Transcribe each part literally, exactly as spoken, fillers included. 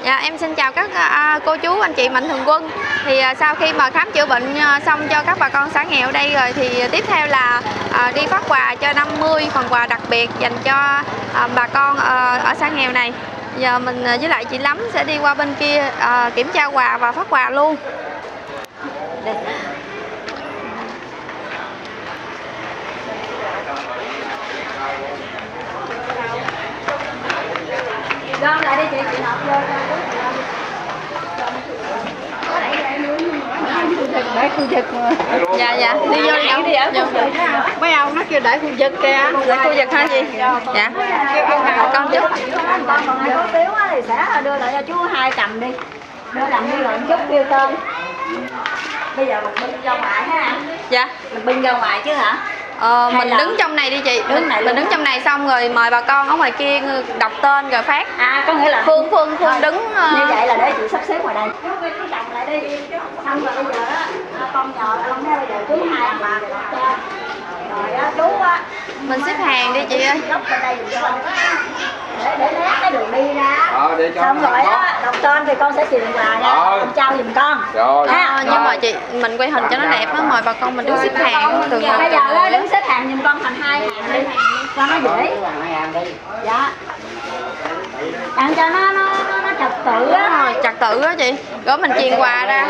Dạ, em xin chào các à, cô chú, anh chị mạnh thường quân. Thì à, sau khi mà khám chữa bệnh à, xong cho các bà con xã nghèo ở đây rồi thì tiếp theo là à, đi phát quà cho năm mươi phần quà đặc biệt dành cho à, bà con à, ở xã nghèo này. Giờ mình à, với lại chị Lắm sẽ đi qua bên kia à, kiểm tra quà và phát quà luôn. Gom lại đi chị, chị nộp vô để khu vực mà. Dạ dạ, đi vô đi đi ở khu vực. Mấy ông nó kêu để khu vực kìa. Để khu vực hả chị? Dạ. Con chút. Con còn hai có phiếu thì sẽ đưa lại cho chú hai cầm đi. Đưa làm đi rồi chút kêu tên. Bây giờ mình bưng ra ngoài ha. Dạ. Mình bưng ra ngoài chứ hả? Ờ, mình đứng trong này đi chị, đứng này, mình đứng trong này xong rồi mời bà con ở ngoài kia đọc tên rồi phát. À, có nghĩa là Phương Phương Phương đứng uh... như vậy là để chị sắp xếp ngoài đây. Chú cứ chồng lại đi. Xong rồi bây giờ á, con nhờ con thấy bây giờ chú hai ông bà đọc tên. Rồi á, chú á, mình xếp hàng đi chị ơi. Góc bên đây cho mình để để lát cái đường đi ra. Ờ, để cho xong rồi á, đọc tên thì con sẽ truyền quà nha. Con trao giùm con. Rồi. À, nhưng mà chị mình quay hình cho nó đẹp á, mời bà con mình đứng xếp hàng từ từ. Bây giờ á, đứng xếp hàng giùm con thành hai hàng đi cho nó dễ. Dạ. Tặng cho nó nó nó, nó trật tự á. Rồi, trật tự á chị. Rồi mình truyền quà ra.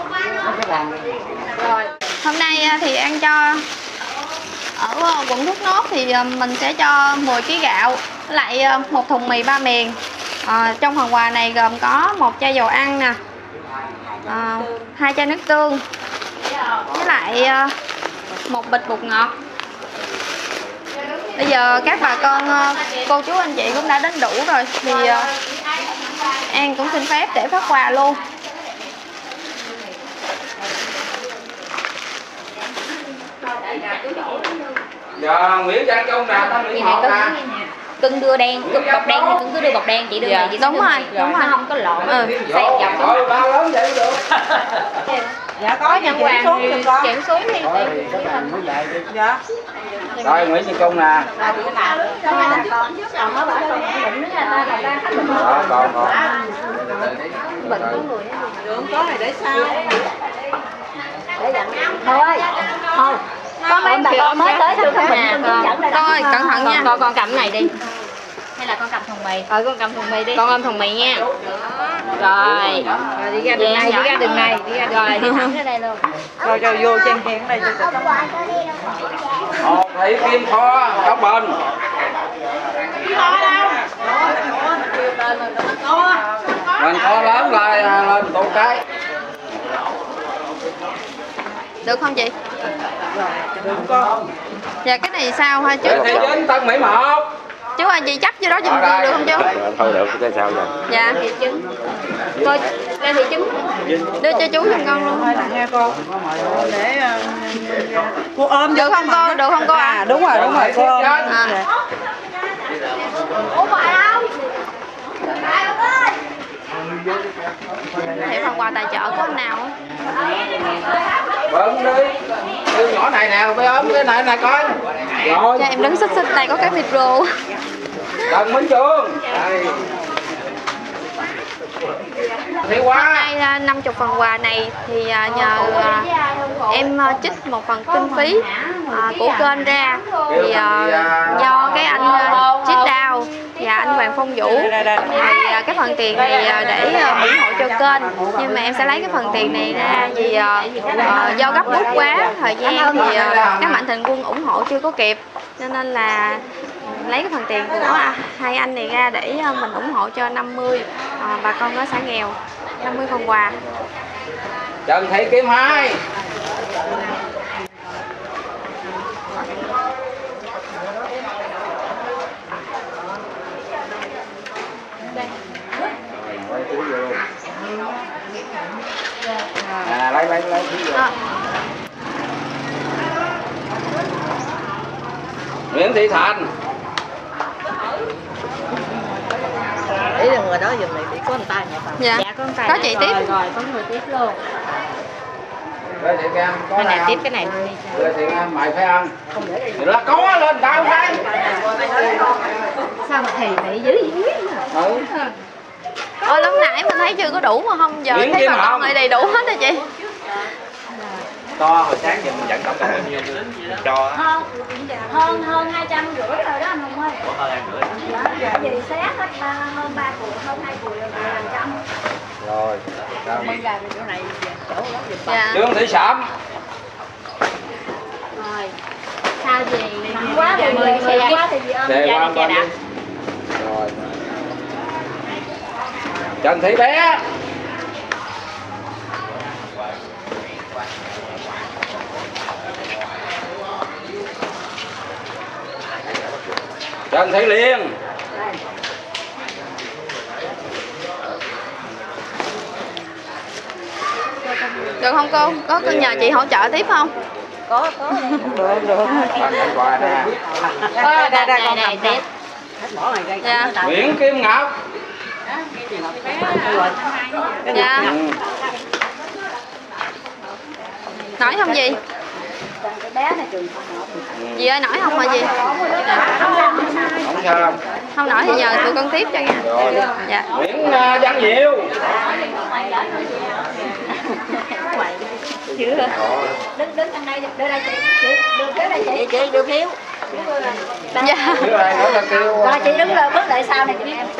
Rồi. Hôm nay thì ăn cho ở quận Thốt Nốt thì mình sẽ cho mười ký gạo với lại một thùng mì ba miền. À, trong phần quà này gồm có một chai dầu ăn nè, à, hai chai nước tương với lại một bịch bột ngọt. Bây giờ các bà con cô chú anh chị cũng đã đến đủ rồi thì An cũng xin phép để phát quà luôn. Dạ, Nguyễn Trang Trung nè, ta Nguyễn Ngọc nè. Cưng đưa đen, cưng bọc đen thì cưng cứ đưa bọc đen, chị đưa Dạ, này chị đúng đưa rồi, này. đúng rồi. Nó không có lộn. Ừ. Xây dọc xuống. Rồi, ba lớn vậy được. Dạ có Nhận quà thì chuyển xuống đi. Dạ. Rồi, Nguyễn Trang Trung nè. Còn nó bảo con định nữa là ta là ta khách định. Đó, còn còn. Bệnh có người đường có này để sao? Để dặn. Thôi. Thôi. Có mấy bà con mới tới chưa không bệnh con dẫn đây. Con ơi, cẩn thận nha. Con con cầm này đi. Hay là con cầm thùng mì? Ờ, con cầm thùng mì đi. Con ôm thùng mì nha. Rồi. Rồi đi ra đường này, đi ra đường này, đi ra đường Rồi đi thẳng ra đây luôn. rồi rồi vô chen chen ở đây cho con. Một thị kim kho, có bên. Mình kho lớn lại lên tụ cái. Được không chị? Được con. Dạ cái này sao hả chú? Thị chính Tân Mỹ một. Chú ơi chị chấp vô đó giùm được không chú? Thôi được, cái sao rồi. Dạ. Coi ra thị trứng. Đưa cho chú giùm con luôn. Thôi nghe con. Để cô ôm Được không cô? Được không cô ạ? À đúng rồi, đúng rồi, cô ôm. À. Ủa bà đâu? Thì phần quà tài trợ có anh nào á? Bận đi. Đưa nhỏ này nè, phải ốm cái này này coi. Rồi. Cho em đứng xích xích này có cái micro. Trần Minh Trường. Đây. Thì quá. Hôm nay năm mươi phần quà này thì nhờ em trích một phần kinh phí của kênh ra thì do cái anh Chít Đào và anh Hoàng Phong Vũ thì cái phần tiền này để ủng hộ cho kênh, nhưng mà em sẽ lấy cái phần tiền này ra vì do gấp rút quá thời gian thì các mạnh thường quân ủng hộ chưa có kịp, cho nên là lấy cái phần tiền của hai anh này ra để mình ủng hộ cho năm mươi à, bà con ở xã nghèo, năm mươi phần quà. Trần Thị Kim Hai. À, lấy lấy lấy à. Nguyễn Thị Thành. Ý là người đó dùm này tí có người ta nhỉ? Dạ, Dạ có có chị tiếp. Rồi, rồi có người tiếp luôn. Đây chị em có Cái này này không? tiếp cái này luôn đi. Đây chị em mày phải ăn. Là có lên tao phải. Sao mà thầy phải dưới dưới Ừ. Ôi lúc nãy mình thấy chưa có đủ mà không giờ Miếng thấy kim bà con hồng. lại đầy đủ hết rồi chị. To hồi sáng giờ mình dẫn tổng cộng bao nhiêu cho hơn hơn hơn hai trăm rưỡi rồi đó anh Hùng ơi. Ủa, hơn hai rưỡi. Đó, vì xét hết ba, hơn ba củ, hơn hai củ là một trăm. Rồi sao Bây giờ chỗ này chỗ đó dịch Dạ. Trương Thị Sẩm. rồi. Sao gì? Nặng quá thì mười mười xe. quá thì gì ơn. Đề Dạ, quan dạ, quan dạ. đi. Rồi. Trần Thị Bé. Trần Thị Liên. Được không cô? Có có nhờ chị hỗ trợ tiếp không? Có có. Được được. Qua nè. Đây đây đây con Đây, tiếp. Dạ. Nguyễn Kim Ngọc. Dạ. Ừ. Nói không gì? Cái bé này trường Dì ơi nổi không mà gì? Không sao đâu. Không nổi thì nhờ tụi con tiếp cho nha. Rồi. Dạ. Nguyễn uh, Văn Diệu. đứng đứng bên đây đưa đây chị chị đưa phiếu đây chị chị đưa phiếu. Dạ. Dưới đây nữa là kêu. Rồi chị đứng lên bước lại sau này chị em.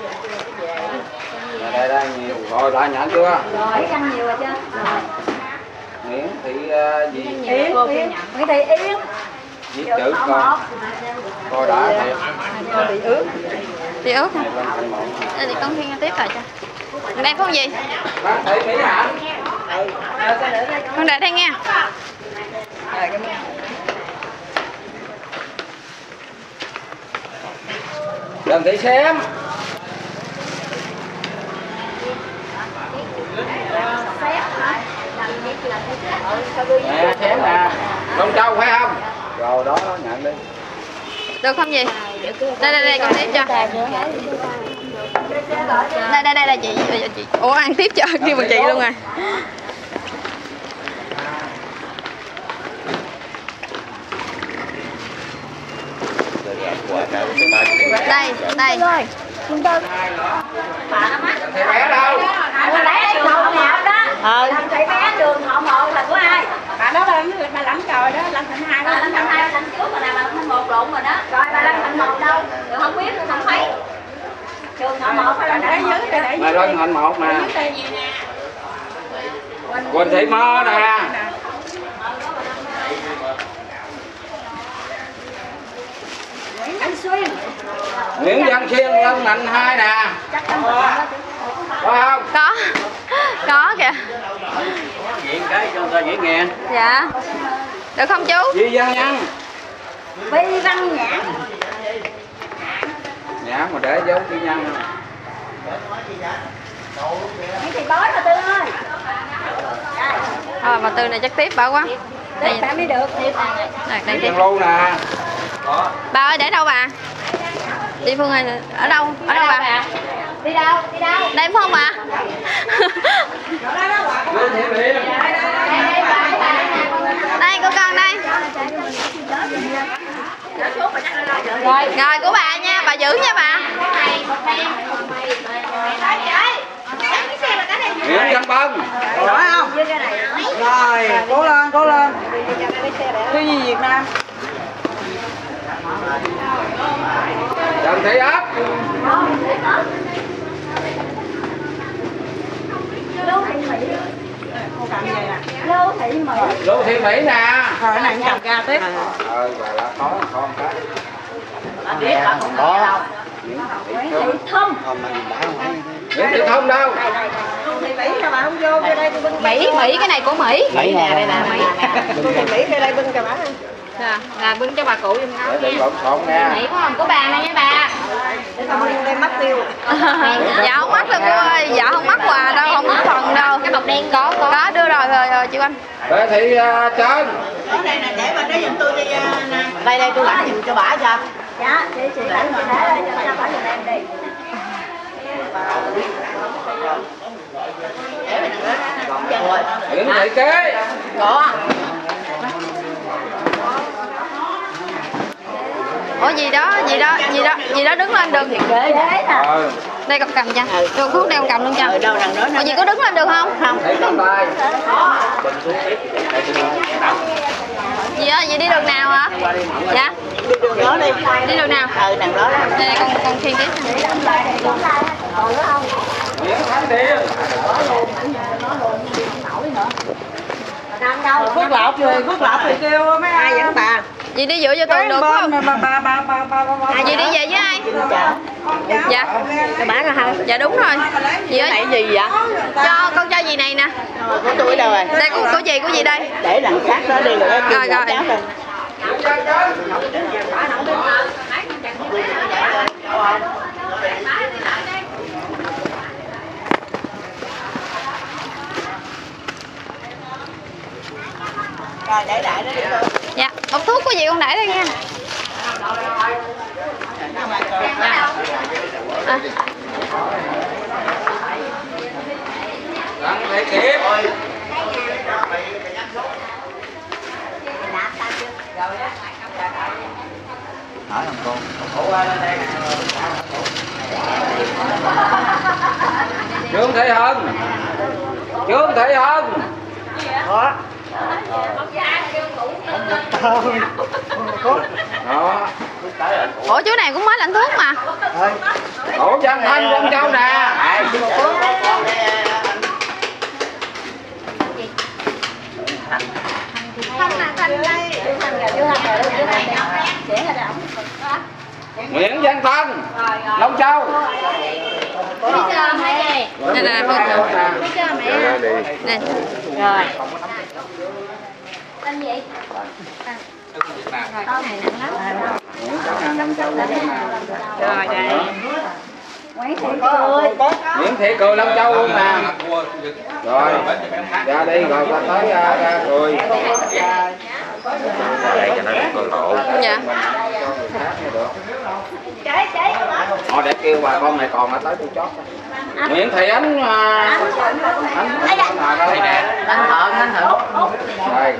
Đây đây nhiều. Rồi đã nhận chưa? Rồi ăn nhiều rồi chưa? Nguyễn Thị uh, gì? Yến Yến Nguyễn Thị Yến. Viết chữ con. Coi đã thiệt. Bị ướt. Chị ướt hả? Này lên thành một. Đây thì con Thiên tiếp lại cho. Đây con gì? Bác Thị Mỹ Hạnh. Con để đây nha. Trần Thị Xem. Nè Xem nè. Long Châu phải không? Rồi đó nhận đi. Được không gì? Đây đây đây con tiếp cho. Đây đây đây là chị, chị. Ủa ăn tiếp cho kêu bằng chị luôn rồi. Đây, đây. Chúng tôi Thầy bé đâu? con bé đường nào đó. Ờ. Làm thầy bé đường họ một là của ai? bà đó bà làm bà làm trời đó làm thành hai Bà đó Lâm Thành hai lần trước mà là bà Lâm Thành một lộn rồi đó. Rồi bà Lâm Thành một đâu? Tôi không biết, tôi không thấy. Trường họ một hay là để để dưới dưới để để Mày lên thành một nè. đây gì nè Quỳnh Thị Mơ nè. Anh Xuyên. Nguyễn Văn Xuyên lên thành hai nè. Chắc chắn là Có không? Có. Có kìa. Diễn cái cho người ta dễ nghe. Dạ. Được không chú? Di Văn Nhân. Vi Văn Nhãn. Nhã mà để dấu chữ nhân. Mấy thì bói mà Tư ơi. À, mà từ này chắc tiếp bà quá. Đây phải mới được. Đây, đây tiếp. Văn Lưu nè. Bà ơi để đâu bà? Đi Phương ơi, ở đâu? Ở đâu bà? Đi đâu? Đi đâu? Đây phải không bà? Lương Thị Liên. Đây cô con đây. Rồi, rồi của bà nha, bà giữ nha bà. Nguyễn Văn Bân. nói không rồi cố lên cố lên cái gì Việt Nam Trần Thị Ấp. Lưu Thị Mỹ. Lưu Thị Mỹ. Lưu Thị Mỹ nè. rồi này cầm ra tiếp Ờ bà là có con cái. Có. Nguyễn Thị Thông. Nguyễn Thị Thông đâu? Thị Mỹ cho bà không vô vô đây tôi bưng Mỹ, Mỹ cái này của Mỹ. Mỹ nè đây nè Mỹ Thị Mỹ vô đây bưng cho bà Dạ, là bưng cho bà cụ giùm Để nó đừng nha. lộn xộn nha. Mỹ của không của bà này nha bà. để tao bưng đây mất tiêu Dạ không mắc đâu cô ơi, dạ không mắc quà đâu, không mắc phần đâu. Cái bọc đen có có. Có đưa rồi rồi rồi chị Anh. Để Thị uh, Trân. đó này nè để bà để giùm tôi đi nè đây đây tôi lãnh giùm cho bà cho Dạ, chị chị lãnh chị để đây cho cho bà giùm em đi. Nguyễn Thị Kế. có Ủa gì đó, gì đó, gì đó, gì đó đứng lên được. Kế nè. Ờ. Đây con cầm cho. Được thuốc đeo cầm luôn cho. Ừ, đâu đằng đó nó. Ủa, chị có đứng lên được không? Không. Thấy trong tay. Chị ơi, chị đi đường nào hả? Dạ. Đi đường đó đi. Đi đường nào? Ừ, đằng đó đó. Đây, đây con con khiêng tiếp. Phước lộc rồi, Phước lộc thì kêu mấy ai Ai dẫn bà? Chị đi giữa cho tường được không? bà bà bà bà bà bà bà bà. Chị đi về với ai? Dạ. Cái bán rồi hả? Dạ đúng rồi. Chị ơi, Này gì vậy? cho con cho gì này nè. Của tôi đâu rồi? Đây của của chị của gì đây? Để đằng khác đó đi rồi. Rồi rồi. Rồi để đại đó đi cô. Dạ, hộp thuốc của chị con để đây nha. À. Đặng Thị Kiếp. Hỏi làm con. Trương Thị Hân. Trương Thị Hân. Đó. Đó. Ủa chú này cũng mới lãnh thuốc mà. Ủa Văn Thanh Quang Châu nè. Nguyễn Văn Tân, Long Châu. Đây là Phương nè. Rồi. Tên gì? Rồi đây. Nguyễn Thị Cười Long Châu luôn nè. Rồi, ra đi rồi qua tới ra, ra cười. Đây cho nó con lộ. Dạ. Họ để kêu bà con này còn ở tới tôi chót. Nguyễn Thị Ánh anh đây nè. Anh Thợ, anh Thợ. Đây.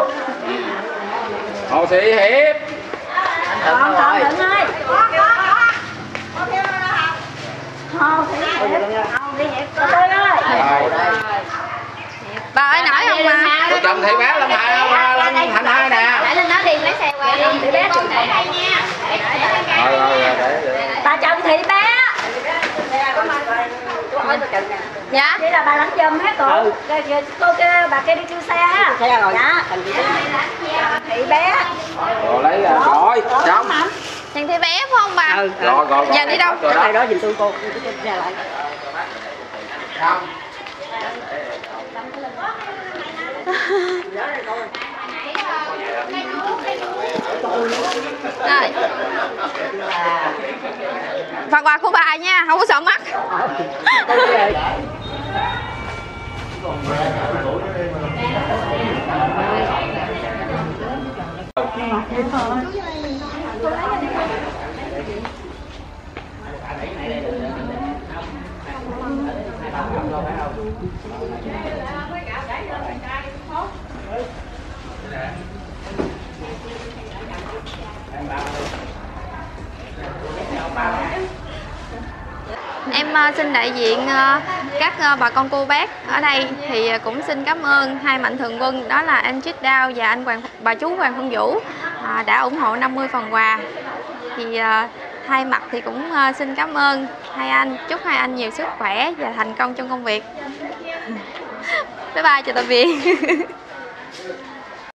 Hồ Thị Hiệp. Anh Thợ rồi. Bà ơi nổi không mà? Cô chồng Thị Bé Lâm Hải Lâm Thành hai nè. Để lên đó đi lấy xe qua đi. Thị Bé chụp đây nha. Rồi rồi rồi để. Bà chồng Thị Bé. Dạ. Vậy là bà lãnh giùm hết cô. Ừ. Cô kia bà kia đi kêu xe á. Xe rồi. Dạ. Thị Bé. Rồi lấy rồi. Chồng. Thằng Thị Bé phải không bà? Ừ. Rồi rồi. Giờ đi đâu? Cái này đó giùm tôi cô. Ra lại. Xong. Rồi. Phần quà của bà nha, không có sợ mắc. Em uh, xin đại diện uh, các uh, bà con cô bác ở đây thì uh, cũng xin cảm ơn hai mạnh thường quân, đó là anh Chích Đao và anh Hoàng, bà chú Hoàng Phương Vũ uh, đã ủng hộ năm mươi phần quà. Thì uh, hai mặt thì cũng uh, xin cảm ơn hai anh, chúc hai anh nhiều sức khỏe và thành công trong công việc. Bye bye, chào tạm biệt.